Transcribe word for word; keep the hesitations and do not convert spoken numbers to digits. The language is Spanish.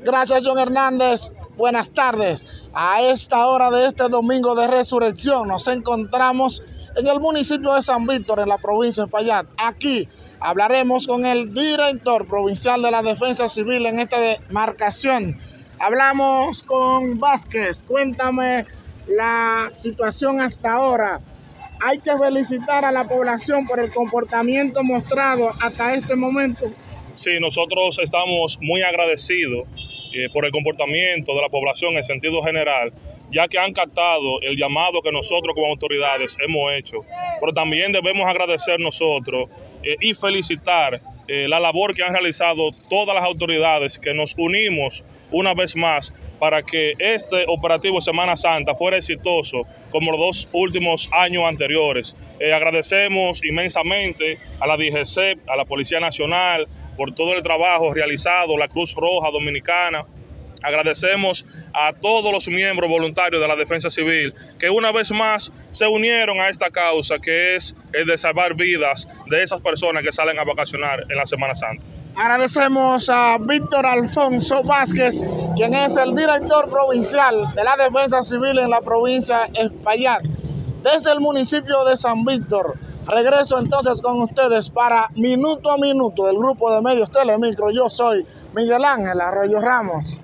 Gracias, John Hernández. Buenas tardes. A esta hora de este domingo de resurrección nos encontramos en el municipio de San Víctor, en la provincia de Espaillat. Aquí hablaremos con el director provincial de la Defensa Civil en esta demarcación. Hablamos con Vázquez. Cuéntame la situación hasta ahora. Hay que felicitar a la población por el comportamiento mostrado hasta este momento. Sí, nosotros estamos muy agradecidos eh, por el comportamiento de la población en sentido general, ya que han captado el llamado que nosotros como autoridades hemos hecho. Pero también debemos agradecer nosotros eh, y felicitar eh, la labor que han realizado todas las autoridades, que nos unimos una vez más para que este operativo Semana Santa fuera exitoso como los dos últimos años anteriores. Eh, agradecemos inmensamente a la D G C E P, a la Policía Nacional, por todo el trabajo realizado, la Cruz Roja Dominicana. Agradecemos a todos los miembros voluntarios de la Defensa Civil que una vez más se unieron a esta causa, que es el de salvar vidas de esas personas que salen a vacacionar en la Semana Santa. Agradecemos a Víctor Alfonso Vázquez, quien es el director provincial de la Defensa Civil en la provincia de Espaillat. Desde el municipio de San Víctor, regreso entonces con ustedes para Minuto a Minuto del grupo de medios Telemicro. Yo soy Miguel Ángel Arroyo Ramos.